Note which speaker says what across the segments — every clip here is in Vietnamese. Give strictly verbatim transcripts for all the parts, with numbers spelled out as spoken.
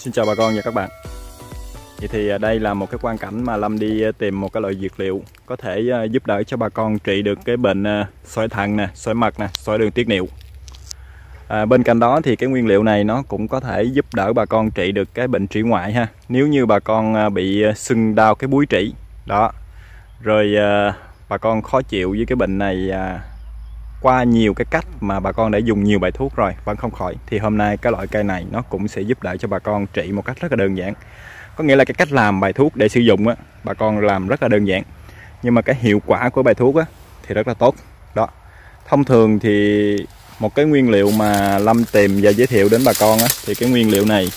Speaker 1: Xin chào bà con và các bạn. Vậy thì đây là một cái quang cảnh mà Lâm đi tìm một cái loại dược liệu có thể giúp đỡ cho bà con trị được cái bệnh sỏi thận nè, sỏi mật nè, sỏi đường tiết niệu. À, bên cạnh đó thì cái nguyên liệu này nó cũng có thể giúp đỡ bà con trị được cái bệnh trĩ ngoại ha. Nếu như bà con bị sưng đau cái búi trĩ đó, rồi à, bà con khó chịu với cái bệnh này à, qua nhiều cái cách mà bà con đã dùng nhiều bài thuốc rồi vẫn không khỏi, thì hôm nay cái loại cây này nó cũng sẽ giúp đỡ cho bà con trị một cách rất là đơn giản. Có nghĩa là cái cách làm bài thuốc để sử dụng á, bà con làm rất là đơn giản, nhưng mà cái hiệu quả của bài thuốc á thì rất là tốt đó. Thông thường thì một cái nguyên liệu mà Lâm tìm và giới thiệu đến bà con á, thì cái nguyên liệu này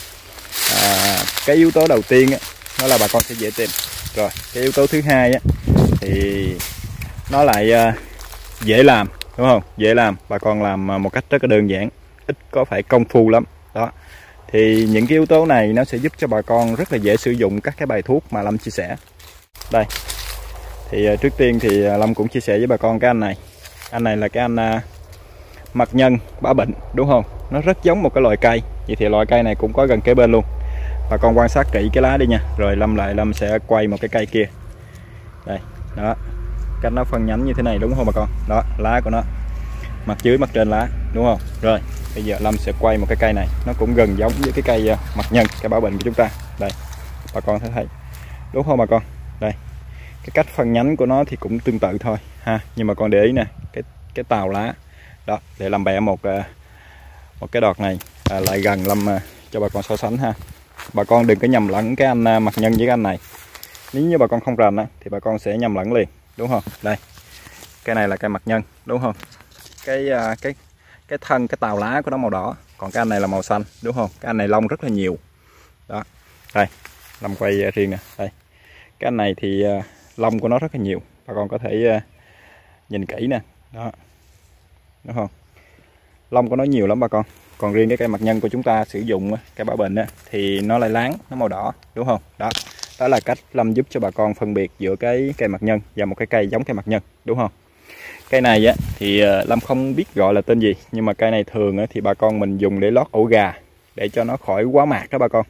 Speaker 1: à, cái yếu tố đầu tiên á, nó là bà con sẽ dễ tìm. Rồi cái yếu tố thứ hai á, thì nó lại à, dễ làm, đúng không? Dễ làm, bà con làm một cách rất là đơn giản, ít có phải công phu lắm đó. Thì những cái yếu tố này nó sẽ giúp cho bà con rất là dễ sử dụng các cái bài thuốc mà Lâm chia sẻ. Đây, thì trước tiên thì Lâm cũng chia sẻ với bà con cái anh này. Anh này là cái anh uh, mật nhân bá bệnh, đúng không? Nó rất giống một cái loại cây. Vậy thì loại cây này cũng có gần kế bên luôn. Bà con quan sát kỹ cái lá đi nha. Rồi Lâm lại Lâm sẽ quay một cái cây kia. Đây, đó. Cách nó phân nhánh như thế này, đúng không bà con? Đó, lá của nó, mặt dưới mặt trên lá, đúng không? Rồi bây giờ Lâm sẽ quay một cái cây này, nó cũng gần giống với cái cây mật nhân, cây bảo bệnh của chúng ta. Đây, bà con thấy thấy, đúng không bà con? Đây, cái cách phân nhánh của nó thì cũng tương tự thôi ha, nhưng mà con để ý nè, cái cái tàu lá đó, để làm bẻ một một cái đọt này à, lại gần Lâm cho bà con so sánh ha. Bà con đừng có nhầm lẫn cái anh mật nhân với cái anh này. Nếu như bà con không rành á, thì bà con sẽ nhầm lẫn liền, đúng không? Đây, cái này là cây mật nhân, đúng không? Cái cái cái thân, cái tàu lá của nó màu đỏ, còn cái anh này là màu xanh, đúng không? Cái anh này lông rất là nhiều đó. Đây, Lâm quay riêng nè. Đây, cái anh này thì uh, lông của nó rất là nhiều, bà con có thể uh, nhìn kỹ nè đó, đúng không? Lông của nó nhiều lắm bà con. Còn riêng cái cây mật nhân của chúng ta sử dụng cái bảo bệnh á, thì nó lại láng, nó màu đỏ, đúng không? Đó, đó là cách Lâm giúp cho bà con phân biệt giữa cái cây mật nhân và một cái cây giống cây mật nhân, đúng không? Cây này á thì Lâm không biết gọi là tên gì, nhưng mà cây này thường á, thì bà con mình dùng để lót ổ gà để cho nó khỏi quá mạt đó bà con.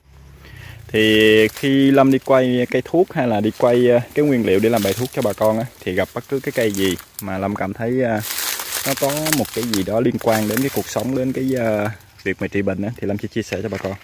Speaker 1: Thì khi Lâm đi quay cây thuốc hay là đi quay cái nguyên liệu để làm bài thuốc cho bà con á, thì gặp bất cứ cái cây gì mà Lâm cảm thấy nó có một cái gì đó liên quan đến cái cuộc sống, đến cái việc mà trị bệnh á, thì Lâm sẽ chia sẻ cho bà con.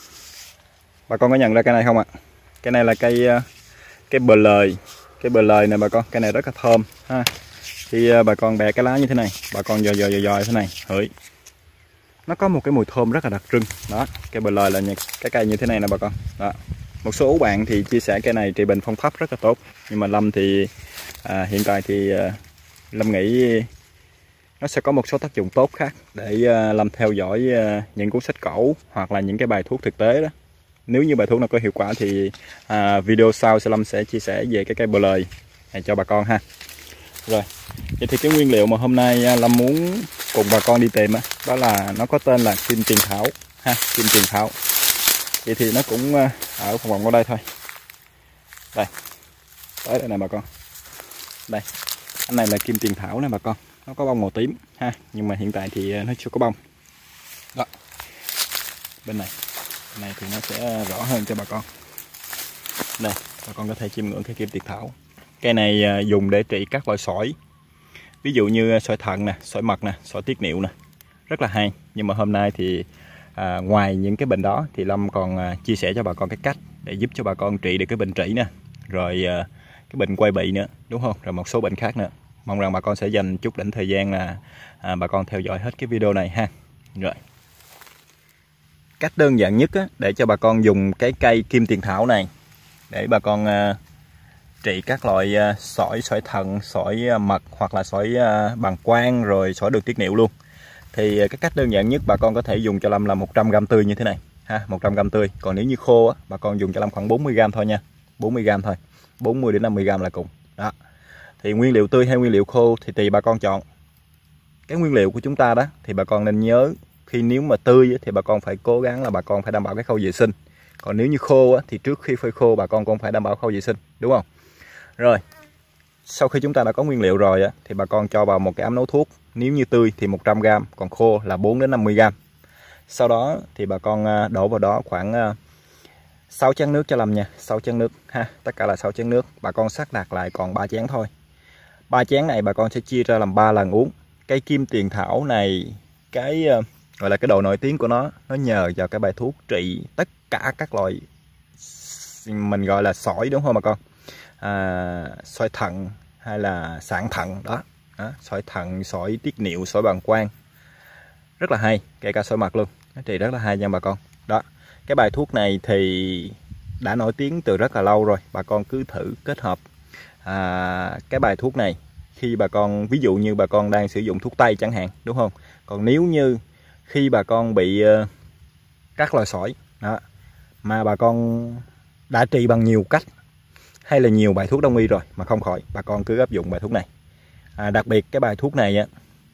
Speaker 1: Bà con có nhận ra cây này không ạ? Cây này là cây cây bờ lời, cây bờ lời này bà con, cây này rất là thơm ha. Khi bà con bẻ cái lá như thế này, bà con dò dò dò dò thế này, hửi, nó có một cái mùi thơm rất là đặc trưng đó. Cây bờ lời là cái cây như thế này nè bà con đó. Một số bạn thì chia sẻ cây này trị bệnh phong thấp rất là tốt, nhưng mà Lâm thì à, hiện tại thì à, Lâm nghĩ nó sẽ có một số tác dụng tốt khác để à, Lâm theo dõi à, những cuốn sách cổ hoặc là những cái bài thuốc thực tế đó. Nếu như bài thuốc nó có hiệu quả thì à, video sau sẽ Lâm sẽ chia sẻ về cái cây bờ lời này cho bà con ha. Rồi, vậy thì cái nguyên liệu mà hôm nay Lâm muốn cùng bà con đi tìm đó, đó là nó có tên là kim tiền thảo ha, kim tiền thảo. Vậy thì nó cũng ở phòng vòng ở đây thôi. Đây, tới đây này bà con. Đây, anh này là kim tiền thảo này bà con, nó có bông màu tím ha, nhưng mà hiện tại thì nó chưa có bông. Đó, bên này, bên này thì nó sẽ rõ hơn cho bà con. Đây, bà con có thể chiêm ngưỡng cái kim tiền thảo. Cây này dùng để trị các loại sỏi, ví dụ như sỏi thận nè, sỏi mật nè, sỏi tiết niệu nè, rất là hay. Nhưng mà hôm nay thì à, ngoài những cái bệnh đó thì Lâm còn à, chia sẻ cho bà con cái cách để giúp cho bà con trị được cái bệnh trĩ nè, rồi à, cái bệnh quai bị nữa, đúng không? Rồi một số bệnh khác nữa. Mong rằng bà con sẽ dành chút đỉnh thời gian là à, bà con theo dõi hết cái video này ha. Rồi, cách đơn giản nhất á, để cho bà con dùng cái cây kim tiền thảo này để bà con à, trị các loại sỏi, sỏi thận, sỏi mật hoặc là sỏi bàng quang, rồi sỏi đường tiết niệu luôn. Thì cái cách đơn giản nhất bà con có thể dùng cho Lâm là một trăm gam tươi như thế này ha, một trăm gam tươi. Còn nếu như khô á, bà con dùng cho Lâm khoảng bốn mươi gam thôi nha, bốn mươi gam thôi, bốn mươi đến năm mươi gam là cùng. Đó. Thì nguyên liệu tươi hay nguyên liệu khô thì tùy bà con chọn. Cái nguyên liệu của chúng ta đó thì bà con nên nhớ, khi nếu mà tươi thì bà con phải cố gắng là bà con phải đảm bảo cái khâu vệ sinh. Còn nếu như khô á, thì trước khi phơi khô bà con cũng phải đảm bảo khâu vệ sinh, đúng không? Rồi, sau khi chúng ta đã có nguyên liệu rồi á, thì bà con cho vào một cái ấm nấu thuốc. Nếu như tươi thì một trăm gam, còn khô là bốn đến năm mươi gam. Sau đó thì bà con đổ vào đó khoảng sáu chén nước cho Lâm nha, sáu chén nước ha, tất cả là sáu chén nước. Bà con sắp đặt lại còn ba chén thôi. Ba chén này bà con sẽ chia ra làm ba lần uống. Cây kim tiền thảo này, cái uh, gọi là cái độ nổi tiếng của nó, nó nhờ vào cái bài thuốc trị tất cả các loại mình gọi là sỏi, đúng không bà con? À, sỏi thận hay là sạn thận đó, đó sỏi thận, sỏi tiết niệu, sỏi bàng quang, rất là hay, kể cả sỏi mật luôn, nó trị rất là hay nha bà con. Đó, cái bài thuốc này thì đã nổi tiếng từ rất là lâu rồi, bà con cứ thử kết hợp à, cái bài thuốc này khi bà con, ví dụ như bà con đang sử dụng thuốc tây chẳng hạn, đúng không? Còn nếu như khi bà con bị uh, các loại sỏi đó, mà bà con đã trị bằng nhiều cách hay là nhiều bài thuốc đông y rồi mà không khỏi, bà con cứ áp dụng bài thuốc này. À, đặc biệt cái bài thuốc này á,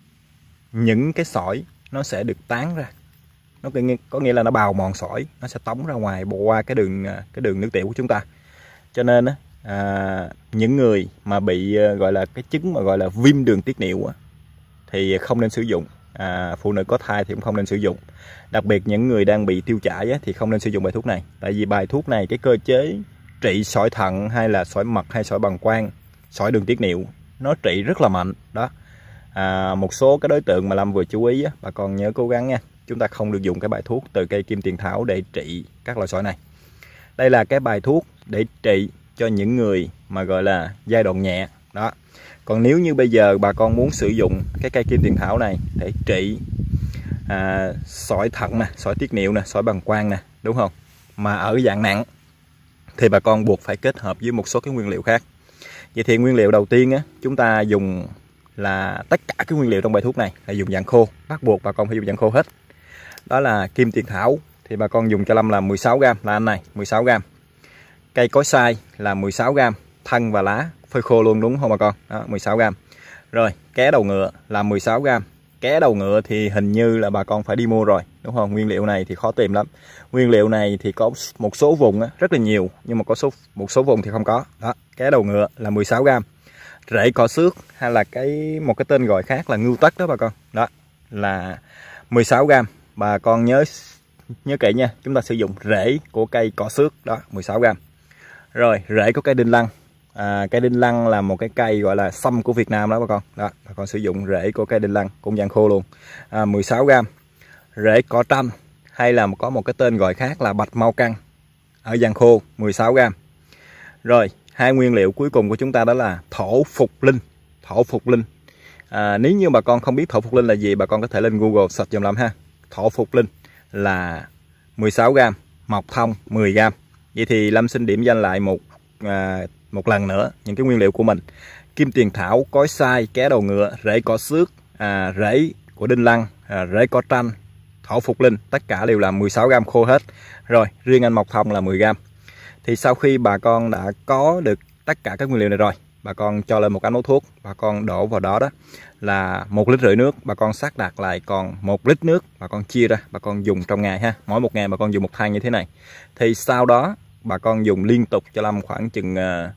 Speaker 1: những cái sỏi nó sẽ được tán ra, nó có nghĩa là nó bào mòn sỏi, nó sẽ tống ra ngoài bộ qua cái đường cái đường nước tiểu của chúng ta. Cho nên á, à, những người mà bị gọi là cái chứng mà gọi là viêm đường tiết niệu á, thì không nên sử dụng. À, phụ nữ có thai thì cũng không nên sử dụng. Đặc biệt những người đang bị tiêu chảy á, thì không nên sử dụng bài thuốc này. Tại vì bài thuốc này cái cơ chế trị sỏi thận hay là sỏi mật hay sỏi bàng quang, sỏi đường tiết niệu, nó trị rất là mạnh đó. À, một số cái đối tượng mà Lâm vừa chú ý á, bà con nhớ cố gắng nha, chúng ta không được dùng cái bài thuốc từ cây kim tiền thảo để trị các loại sỏi này. Đây là cái bài thuốc để trị cho những người mà gọi là giai đoạn nhẹ đó. Còn nếu như bây giờ bà con muốn sử dụng cái cây kim tiền thảo này để trị à, sỏi thận nè, sỏi tiết niệu nè, sỏi bàng quang nè, đúng không? Mà ở dạng nặng thì bà con buộc phải kết hợp với một số cái nguyên liệu khác. Vậy thì nguyên liệu đầu tiên á, chúng ta dùng là tất cả cái nguyên liệu trong bài thuốc này là dùng dạng khô, bắt buộc bà con phải dùng dạng khô hết. Đó là kim tiền thảo thì bà con dùng cho Lâm là mười sáu gam, là anh này mười sáu gam. Cây cối xay là mười sáu gam, thân và lá phơi khô luôn, đúng không bà con? Đó, mười sáu gam. Rồi, ké đầu ngựa là mười sáu gam. Ké đầu ngựa thì hình như là bà con phải đi mua rồi, đúng không? Nguyên liệu này thì khó tìm lắm. Nguyên liệu này thì có một số vùng á, rất là nhiều, nhưng mà có số một số vùng thì không có. Đó, ké đầu ngựa là mười sáu gam. Rễ cỏ xước hay là cái một cái tên gọi khác là ngưu tất đó bà con. Đó là mười sáu gam. Bà con nhớ nhớ kỹ nha, chúng ta sử dụng rễ của cây cỏ xước đó, mười sáu gam. Rồi, rễ của cây đinh lăng. À, cây đinh lăng là một cái cây gọi là sâm của Việt Nam đó bà con. Đó, bà con sử dụng rễ của cây đinh lăng cũng dạng khô luôn. À, mười sáu gam. Rễ cỏ tranh hay là có một cái tên gọi khác là bạch mau căng ở dạng khô, mười sáu gam. Rồi, hai nguyên liệu cuối cùng của chúng ta đó là thổ phục linh. Thổ phục linh. À, nếu như bà con không biết thổ phục linh là gì, bà con có thể lên Google search giùm Lâm ha. Thổ phục linh là mười sáu gam, mộc thông mười gam. Vậy thì Lâm xin điểm danh lại một à, một lần nữa những cái nguyên liệu của mình. Kim tiền thảo, cối xay, ké đầu ngựa, rễ cỏ xước, à, rễ của đinh lăng, à, rễ cỏ tranh, thổ phục linh, tất cả đều là mười sáu gam khô hết. Rồi, riêng anh mộc thông là mười gam. Thì sau khi bà con đã có được tất cả các nguyên liệu này rồi, bà con cho lên một cái nấu thuốc, bà con đổ vào đó đó là một lít rưỡi nước, bà con sắp đặt lại còn một lít nước, bà con chia ra, bà con dùng trong ngày ha. Mỗi một ngày bà con dùng một thang như thế này. Thì sau đó bà con dùng liên tục cho Lâm khoảng chừng uh,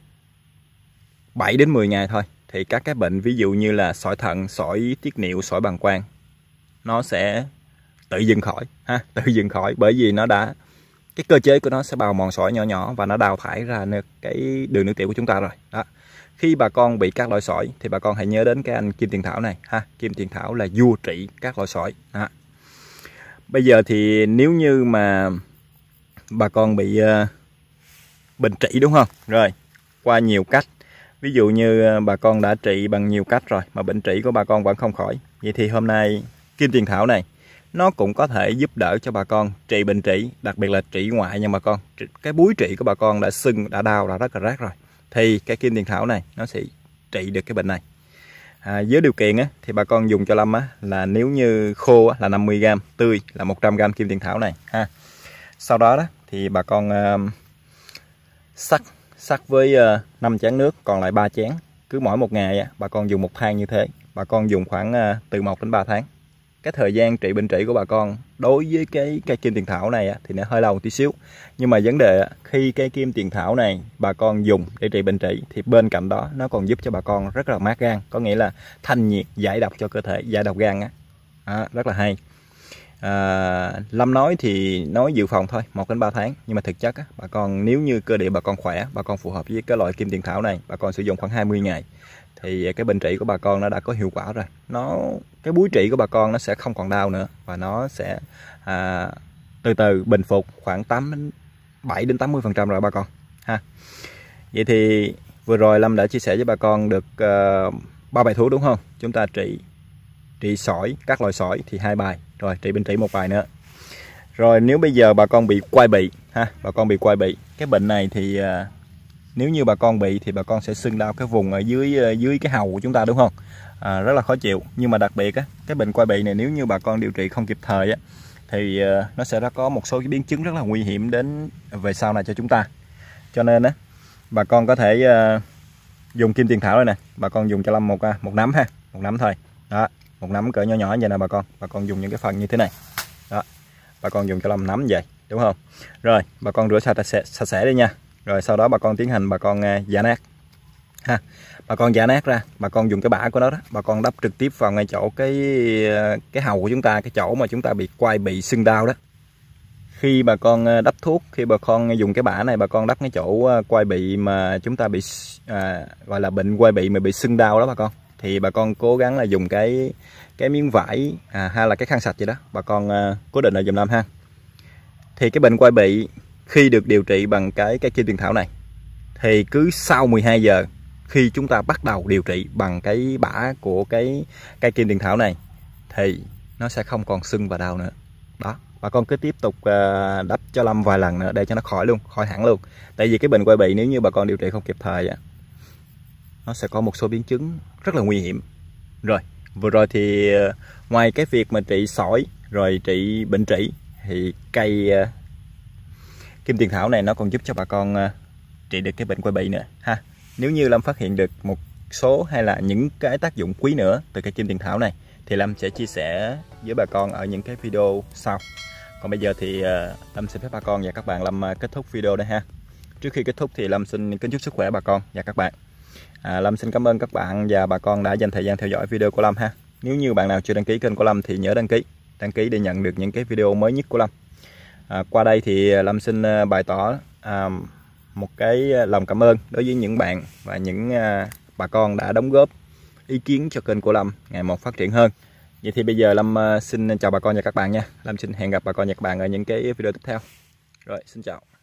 Speaker 1: bảy đến mười ngày thôi. Thì các cái bệnh ví dụ như là sỏi thận, sỏi tiết niệu, sỏi bàng quang nó sẽ tự dừng khỏi ha, tự dừng khỏi, bởi vì nó đã cái cơ chế của nó sẽ bào mòn sỏi nhỏ nhỏ và nó đào thải ra cái đường nước tiểu của chúng ta rồi. Đó. Khi bà con bị các loại sỏi thì bà con hãy nhớ đến cái anh kim tiền thảo này ha. Kim tiền thảo là vua trị các loại sỏi. Đó. Bây giờ thì nếu như mà bà con bị uh, bệnh trĩ, đúng không? Rồi, qua nhiều cách. Ví dụ như bà con đã trị bằng nhiều cách rồi mà bệnh trĩ của bà con vẫn không khỏi. Vậy thì hôm nay kim tiền thảo này nó cũng có thể giúp đỡ cho bà con trị bệnh trĩ, đặc biệt là trĩ ngoại nha bà con. Cái búi trĩ của bà con đã sưng, đã đau, đã rất là rát rồi. Thì cái kim tiền thảo này nó sẽ trị được cái bệnh này. À, với điều kiện á, thì bà con dùng cho Lâm á, là nếu như khô á, là năm mươi gam, tươi là một trăm gam kim tiền thảo này ha. Sau đó đó thì bà con uh, sắc sắc với uh, năm chén nước, còn lại ba chén. Cứ mỗi một ngày á, bà con dùng một thang như thế. Bà con dùng khoảng uh, từ một đến ba tháng. Cái thời gian trị bệnh trĩ của bà con đối với cái cây kim tiền thảo này á, thì nó hơi lâu một tí xíu. Nhưng mà vấn đề á, khi cái kim tiền thảo này bà con dùng để trị bệnh trĩ thì bên cạnh đó nó còn giúp cho bà con rất là mát gan, có nghĩa là thanh nhiệt, giải độc cho cơ thể, giải độc gan á. À, rất là hay. À, Lâm nói thì nói dự phòng thôi, một đến ba tháng, nhưng mà thực chất á, bà con nếu như cơ địa bà con khỏe, bà con phù hợp với cái loại kim tiền thảo này, bà con sử dụng khoảng hai mươi ngày thì cái bệnh trị của bà con nó đã có hiệu quả rồi. Nó cái búi trị của bà con nó sẽ không còn đau nữa, và nó sẽ à, từ từ bình phục khoảng tám đến bảy đến tám mươi phần trăm rồi bà con ha. Vậy thì vừa rồi Lâm đã chia sẻ với bà con được uh, ba bài thuốc đúng không? Chúng ta trị trị sỏi, các loại sỏi thì hai bài, rồi trị bệnh trị một bài nữa. Rồi nếu bây giờ bà con bị quai bị ha, bà con bị quai bị, cái bệnh này thì uh, nếu như bà con bị thì bà con sẽ sưng đau cái vùng ở dưới uh, dưới cái hầu của chúng ta đúng không? À, rất là khó chịu. Nhưng mà đặc biệt á, cái bệnh quai bị này nếu như bà con điều trị không kịp thời á thì uh, nó sẽ có một số cái biến chứng rất là nguy hiểm đến về sau này cho chúng ta. Cho nên á, bà con có thể uh, dùng kim tiền thảo đây nè, bà con dùng cho Lâm một một nắm ha, một nắm thôi. Đó, một nắm cỡ nhỏ nhỏ vậy nè bà con. Bà con dùng những cái phần như thế này. Đó. Bà con dùng cho Lâm nắm vậy, đúng không? Rồi, bà con rửa sạch sạch, sạch sẽ đi nha. Rồi sau đó bà con tiến hành bà con uh, giã nát. Ha. Bà con giã nát ra, bà con dùng cái bã của nó đó, bà con đắp trực tiếp vào ngay chỗ cái cái hầu của chúng ta, cái chỗ mà chúng ta bị quai bị sưng đau đó. Khi bà con đắp thuốc, khi bà con dùng cái bã này bà con đắp cái chỗ quai bị mà chúng ta bị à, gọi là bệnh quai bị mà bị sưng đau đó bà con, thì bà con cố gắng là dùng cái cái miếng vải à, hay là cái khăn sạch gì đó, bà con à, cố định lại giùm Lâm ha. Thì cái bệnh quai bị khi được điều trị bằng cái cái kim tiền thảo này thì cứ sau mười hai giờ khi chúng ta bắt đầu điều trị bằng cái bã của cái cây kim tiền thảo này thì nó sẽ không còn sưng và đau nữa. Đó, bà con cứ tiếp tục uh, đắp cho Lâm vài lần nữa để cho nó khỏi luôn, khỏi hẳn luôn. Tại vì cái bệnh quai bị nếu như bà con điều trị không kịp thời á, nó sẽ có một số biến chứng rất là nguy hiểm. Rồi, vừa rồi thì uh, ngoài cái việc mà trị sỏi rồi trị bệnh trĩ thì cây uh, kim tiền thảo này nó còn giúp cho bà con uh, trị được cái bệnh quai bị nữa ha. Nếu như Lâm phát hiện được một số hay là những cái tác dụng quý nữa từ cây kim tiền thảo này thì Lâm sẽ chia sẻ với bà con ở những cái video sau. Còn bây giờ thì uh, Lâm xin phép bà con và các bạn Lâm uh, kết thúc video đây ha. Trước khi kết thúc thì Lâm xin kính chúc sức khỏe bà con và các bạn. À, Lâm xin cảm ơn các bạn và bà con đã dành thời gian theo dõi video của Lâm ha. Nếu như bạn nào chưa đăng ký kênh của Lâm thì nhớ đăng ký, đăng ký để nhận được những cái video mới nhất của Lâm. À, qua đây thì Lâm xin uh, bày tỏ uh, một cái lòng cảm ơn đối với những bạn và những uh, bà con đã đóng góp ý kiến cho kênh của Lâm ngày một phát triển hơn. Vậy thì bây giờ Lâm uh, xin chào bà con và các bạn nha. Lâm xin hẹn gặp bà con và các bạn ở những cái video tiếp theo. Rồi, xin chào.